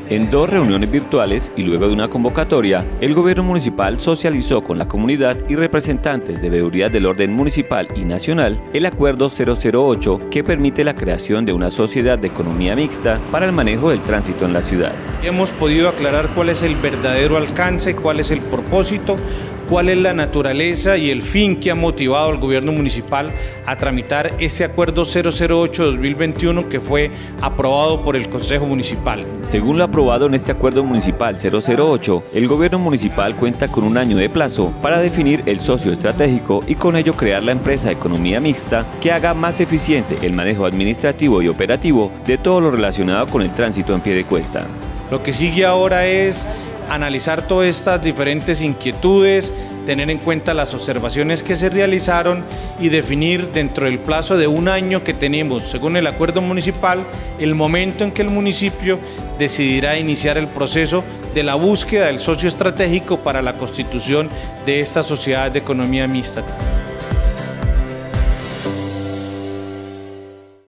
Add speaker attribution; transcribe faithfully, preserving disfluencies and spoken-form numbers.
Speaker 1: En dos reuniones virtuales y luego de una convocatoria, el gobierno municipal socializó con la comunidad y representantes de veedurías del orden municipal y nacional el Acuerdo cero cero ocho, que permite la creación de una sociedad de economía mixta para el manejo del tránsito en la ciudad.
Speaker 2: Hemos podido aclarar cuál es el verdadero alcance, cuál es el propósito, cuál es la naturaleza y el fin que ha motivado al gobierno municipal a tramitar ese Acuerdo cero cero ocho dos mil veintiuno que fue aprobado por el Consejo Municipal.
Speaker 1: Según lo aprobado en este Acuerdo Municipal cero cero ocho, el gobierno municipal cuenta con un año de plazo para definir el socio estratégico y con ello crear la empresa de economía mixta que haga más eficiente el manejo administrativo y operativo de todo lo relacionado con el tránsito en piedecuesta.
Speaker 2: Lo que sigue ahora es analizar todas estas diferentes inquietudes, tener en cuenta las observaciones que se realizaron y definir dentro del plazo de un año que tenemos, según el acuerdo municipal, el momento en que el municipio decidirá iniciar el proceso de la búsqueda del socio estratégico para la constitución de esta sociedad de economía mixta.